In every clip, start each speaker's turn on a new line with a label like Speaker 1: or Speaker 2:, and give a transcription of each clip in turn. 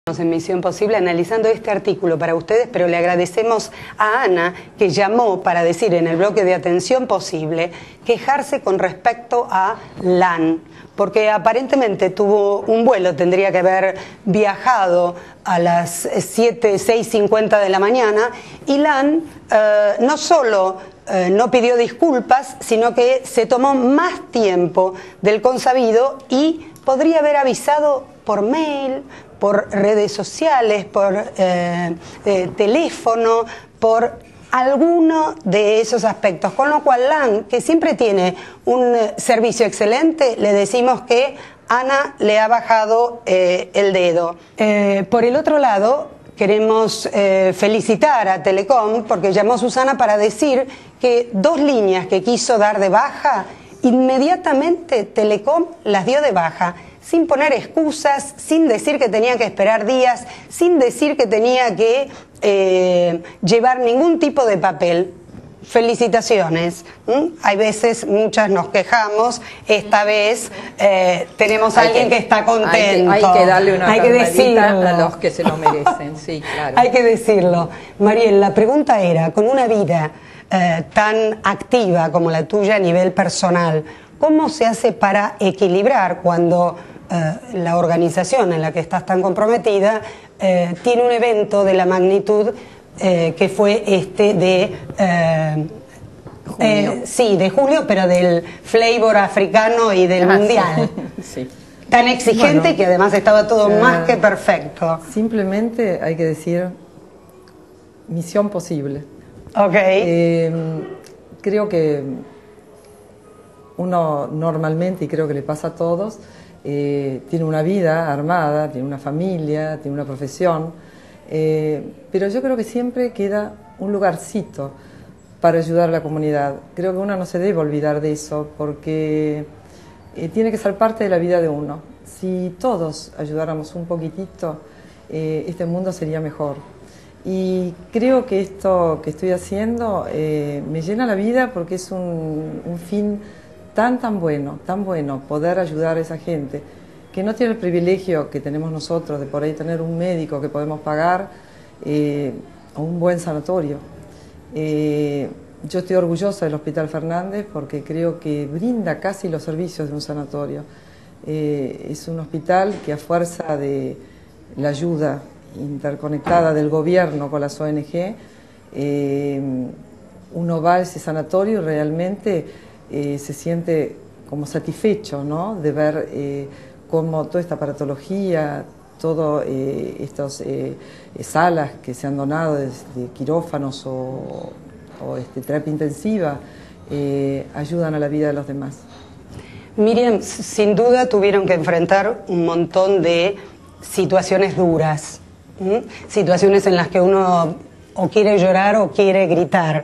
Speaker 1: En Misión Posible analizando este artículo para ustedes, pero le agradecemos a Ana que llamó para decir en el bloque de Atención Posible quejarse con respecto a LAN, porque aparentemente tuvo un vuelo, tendría que haber viajado a las 6:50 de la mañana y LAN no solo no pidió disculpas, sino que se tomó más tiempo del consabido y podría haber avisado por mail, por redes sociales, por teléfono, por alguno de esos aspectos. Con lo cual, LAN, que siempre tiene un servicio excelente, le decimos que Ana le ha bajado el dedo. Por el otro lado, queremos felicitar a Telecom, porque llamó Susana para decir que 2 líneas que quiso dar de baja, inmediatamente Telecom las dio de baja, sin poner excusas, sin decir que tenía que esperar días, sin decir que tenía que llevar ningún tipo de papel. Felicitaciones. Hay veces, muchas nos quejamos, esta vez tenemos a alguien que está contento.
Speaker 2: Hay que darle una
Speaker 1: palmadita
Speaker 2: a los que se lo merecen, sí, claro.
Speaker 1: Hay que decirlo. Mariel, la pregunta era, con una vida tan activa como la tuya a nivel personal, ¿cómo se hace para equilibrar cuando la organización en la que estás tan comprometida tiene un evento de la magnitud que fue este de sí, de julio, pero del flavor africano y del mundial?
Speaker 2: Sí.
Speaker 1: Tan exigente, que además estaba todo más que perfecto.
Speaker 2: Simplemente hay que decir misión posible.
Speaker 1: Ok.
Speaker 2: Creo que uno normalmente, y creo que le pasa a todos, tiene una vida armada, tiene una familia, tiene una profesión, pero yo creo que siempre queda un lugarcito para ayudar a la comunidad. Creo que uno no se debe olvidar de eso, porque tiene que ser parte de la vida de uno. Si todos ayudáramos un poquitito, este mundo sería mejor. Y creo que esto que estoy haciendo me llena la vida, porque es un fin tan bueno poder ayudar a esa gente que no tiene el privilegio que tenemos nosotros de por ahí tener un médico que podemos pagar o un buen sanatorio. Yo estoy orgullosa del Hospital Fernández porque creo que brinda casi los servicios de un sanatorio. Es un hospital que, a fuerza de la ayuda interconectada del gobierno con las ONG, uno va a ese sanatorio y realmente se siente como satisfecho, ¿no?, de ver cómo toda esta aparatología, todas estas salas que se han donado desde quirófanos o terapia intensiva ayudan a la vida de los demás.
Speaker 1: Miriam, sin duda tuvieron que enfrentar un montón de situaciones duras, situaciones en las que uno o quiere llorar o quiere gritar,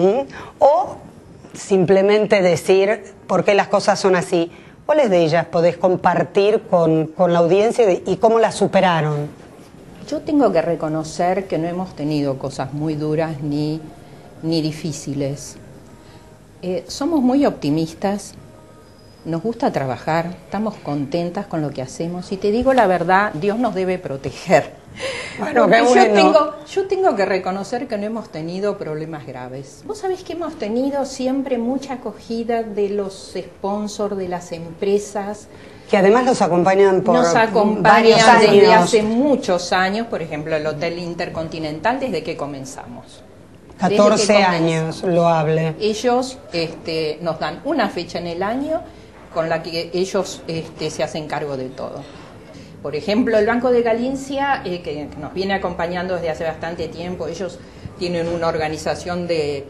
Speaker 1: o simplemente decir por qué las cosas son así. ¿Cuáles de ellas podés compartir con la audiencia y cómo las superaron?
Speaker 3: Yo tengo que reconocer que no hemos tenido cosas muy duras ni difíciles. Somos muy optimistas, nos gusta trabajar, estamos contentas con lo que hacemos y te digo la verdad, Dios nos debe proteger.
Speaker 1: Bueno, qué bueno.
Speaker 3: Yo tengo que reconocer que no hemos tenido problemas graves. Vos sabés que hemos tenido siempre mucha acogida de los sponsors, de las empresas.
Speaker 1: Que además los acompañan por
Speaker 3: nos acompañan
Speaker 1: varios años.
Speaker 3: Desde hace muchos años, por ejemplo, el Hotel Intercontinental, desde que comenzamos.
Speaker 1: 14 años, loable.
Speaker 3: Ellos nos dan una fecha en el año con la que ellos se hacen cargo de todo. Por ejemplo, el Banco de Galicia, que nos viene acompañando desde hace bastante tiempo, ellos tienen una organización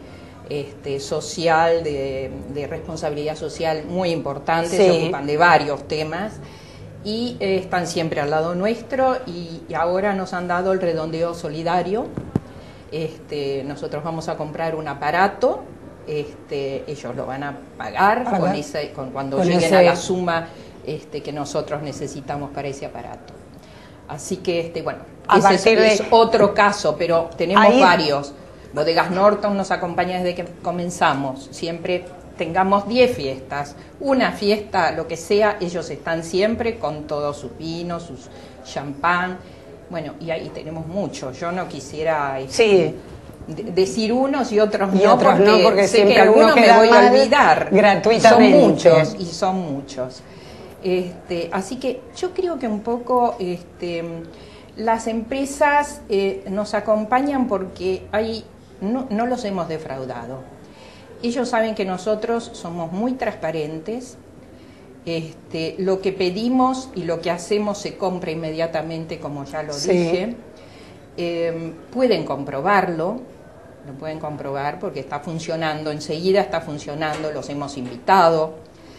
Speaker 3: social, de responsabilidad social muy importante,
Speaker 1: sí.
Speaker 3: Se ocupan de varios temas y están siempre al lado nuestro y ahora nos han dado el redondeo solidario. Nosotros vamos a comprar un aparato, ellos lo van a pagar cuando lleguen a la suma que nosotros necesitamos para ese aparato. Así que, bueno, ese es otro caso, pero tenemos varios. Bodegas Norton nos acompaña desde que comenzamos. Siempre tengamos 10 fiestas, una fiesta, lo que sea, ellos están siempre con todos sus vinos, sus champán. Bueno, y ahí tenemos muchos. Yo no quisiera
Speaker 1: Sí.
Speaker 3: decir unos y otros
Speaker 1: Y
Speaker 3: no,
Speaker 1: otros no, porque
Speaker 3: sé
Speaker 1: siempre
Speaker 3: que algunos
Speaker 1: uno
Speaker 3: me
Speaker 1: queda
Speaker 3: voy a
Speaker 1: mal
Speaker 3: olvidar.
Speaker 1: gratuitamente.
Speaker 3: Son muchos, y son muchos. Así que yo creo que un poco las empresas nos acompañan porque no los hemos defraudado. Ellos saben que nosotros somos muy transparentes. Lo que pedimos y lo que hacemos se compra inmediatamente, como ya lo dije. Pueden comprobarlo, lo pueden comprobar porque está funcionando, enseguida está funcionando, los hemos invitado.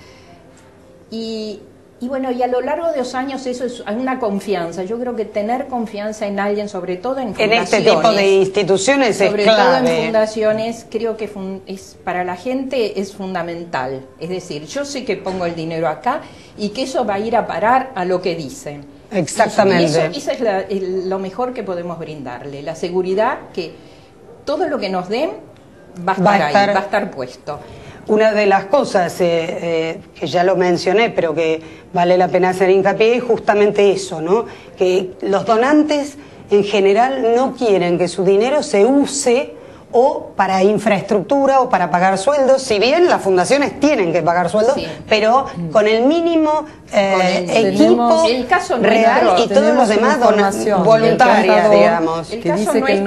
Speaker 3: Y bueno, y a lo largo de los años eso es una confianza. Yo creo que tener confianza en alguien, sobre todo en fundaciones.
Speaker 1: En este tipo de instituciones es
Speaker 3: sobre
Speaker 1: clave.
Speaker 3: todo en fundaciones, creo que para la gente es fundamental. Es decir, yo sé que pongo el dinero acá y que eso va a ir a parar a lo que dicen.
Speaker 1: Exactamente.
Speaker 3: Y eso es lo mejor que podemos brindarle, la seguridad que todo lo que nos den va a estar puesto.
Speaker 1: Una de las cosas que ya lo mencioné, pero que vale la pena hacer hincapié, es justamente eso, ¿no? Que los donantes en general no quieren que su dinero se use o para infraestructura o para pagar sueldos, si bien las fundaciones tienen que pagar sueldos, sí, pero con el mínimo equipo
Speaker 3: el caso
Speaker 1: real y todos los demás voluntarias, digamos.
Speaker 2: Que dice que el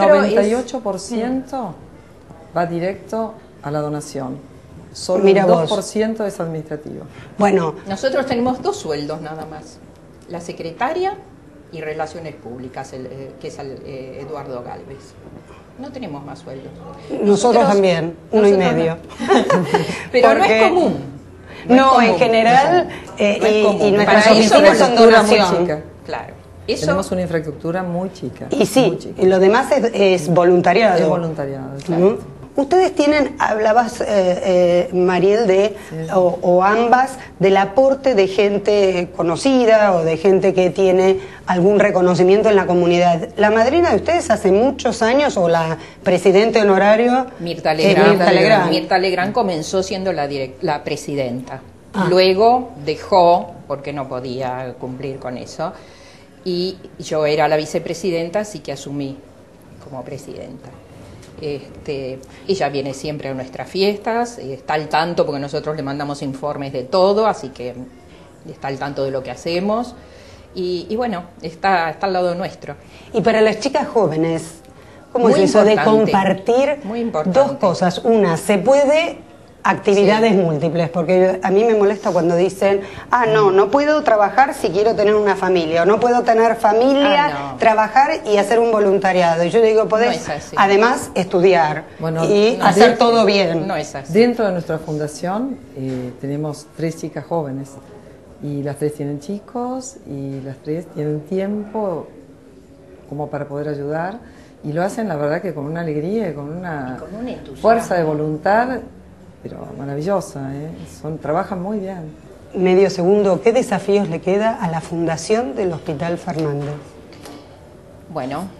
Speaker 2: 98% va directo a la donación. Solo el 2% es administrativo.
Speaker 1: Bueno,
Speaker 3: nosotros tenemos 2 sueldos nada más. La secretaria y Relaciones Públicas, que es Eduardo Galvez. No tenemos más sueldos.
Speaker 1: Nosotros también, 1,5.
Speaker 3: Pero no es común.
Speaker 1: No, en general, y nuestras oficinas son donación.
Speaker 2: Claro. Tenemos una infraestructura muy chica.
Speaker 1: Y sí, y lo demás es voluntariado.
Speaker 2: Es voluntariado, exacto.
Speaker 1: Ustedes tienen, hablabas, Mariel, o ambas, del aporte de gente conocida o de gente que tiene algún reconocimiento en la comunidad. La madrina de ustedes hace muchos años, o la presidenta honorario,
Speaker 3: Mirta Legrand. Mirta Legrand comenzó siendo la presidenta. Luego dejó, porque no podía cumplir con eso, y yo era la vicepresidenta, así que asumí como presidenta. Ella viene siempre a nuestras fiestas, está al tanto porque nosotros le mandamos informes de todo, así que está al tanto de lo que hacemos y bueno, está al lado nuestro.
Speaker 1: Y para las chicas jóvenes, ¿cómo es eso de compartir dos cosas? Una, se puede actividades múltiples, porque a mí me molesta cuando dicen, no puedo trabajar si quiero tener una familia, o no puedo tener familia, trabajar y hacer un voluntariado. Y yo digo, podés además estudiar y hacer todo bien.
Speaker 3: No es así.
Speaker 2: Dentro de nuestra fundación tenemos 3 chicas jóvenes, y las 3 tienen chicos, y las 3 tienen tiempo como para poder ayudar, y lo hacen la verdad que con una alegría y con una fuerza de voluntad, pero maravillosa, trabajan muy bien.
Speaker 1: Medio segundo, ¿qué desafíos le queda a la Fundación del Hospital Fernández?
Speaker 3: Bueno,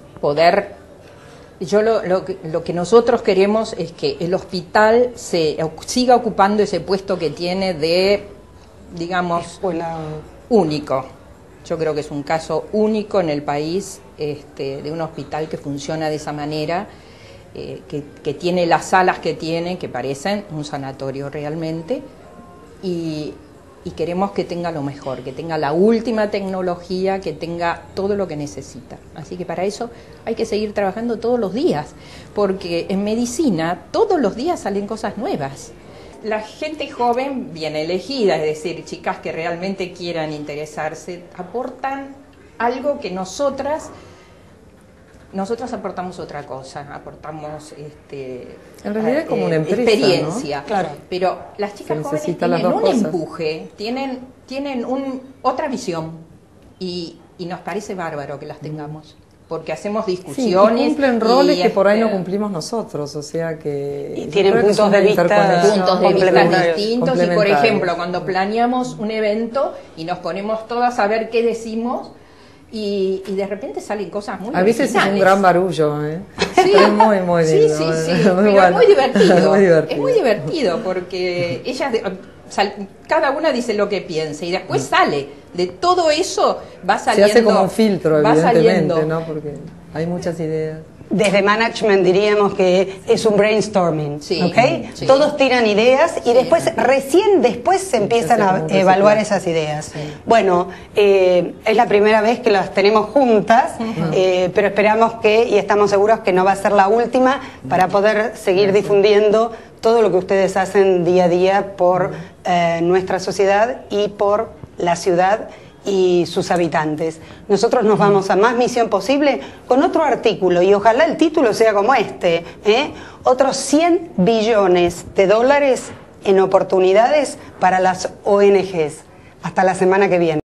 Speaker 3: lo que nosotros queremos es que el hospital siga ocupando ese puesto que tiene de, digamos, único. Yo creo que es un caso único en el país, de un hospital que funciona de esa manera. Que tiene las salas que tiene, que parecen un sanatorio realmente, y queremos que tenga lo mejor, que tenga la última tecnología, que tenga todo lo que necesita. Así que para eso hay que seguir trabajando todos los días, porque en medicina todos los días salen cosas nuevas. La gente joven, bien elegida, es decir, chicas que realmente quieran interesarse, aportan algo que nosotras aportamos otra cosa, aportamos
Speaker 2: en realidad es como una empresa,
Speaker 3: experiencia,
Speaker 1: ¿no? Claro.
Speaker 3: Pero las chicas jóvenes tienen un empuje, tienen otra visión y nos parece bárbaro que las tengamos, porque hacemos discusiones.
Speaker 2: Sí, y cumplen roles que por ahí no cumplimos nosotros, o sea que...
Speaker 1: Y tienen puntos de vista
Speaker 3: distintos, y por ejemplo, cuando planeamos un evento y nos ponemos todas a ver qué decimos, y de repente salen cosas muy
Speaker 2: a veces
Speaker 3: originales.
Speaker 2: Es un gran barullo,
Speaker 3: Sí,
Speaker 2: pero es muy lindo.
Speaker 3: Sí, pero es muy divertido. Es muy divertido porque ellas, cada una dice lo que piensa y después sale de todo eso va saliendo.
Speaker 2: Se hace como un filtro,
Speaker 3: va
Speaker 2: evidentemente,
Speaker 3: saliendo.
Speaker 2: ¿no? Porque hay muchas ideas.
Speaker 1: Desde management diríamos que es un brainstorming,
Speaker 3: Sí,
Speaker 1: ¿ok?
Speaker 3: sí.
Speaker 1: Todos tiran ideas y después, recién después se empiezan
Speaker 2: hace
Speaker 1: a
Speaker 2: como un
Speaker 1: evaluar
Speaker 2: reciclaje.
Speaker 1: esas ideas. Bueno, es la primera vez que las tenemos juntas, pero esperamos que, y estamos seguros que no va a ser la última, para poder seguir difundiendo todo lo que ustedes hacen día a día por nuestra sociedad y por la ciudad y sus habitantes. Nosotros nos vamos a Más Misión Posible con otro artículo, y ojalá el título sea como este, otros 100 billones de dólares en oportunidades para las ONGs. Hasta la semana que viene.